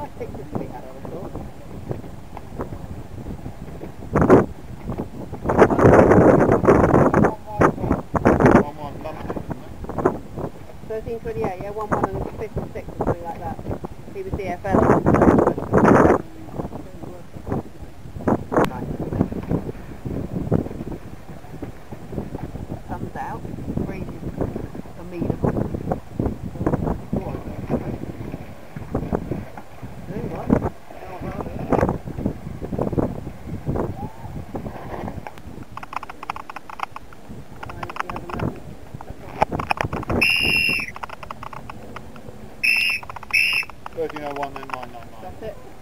quite thick this week, I thought. 1328, yeah, 1-1 and 56 or something like that. He was DFL. Right. Sun's out, breeze is amenable. Doing what? 1301 then 999. That's it.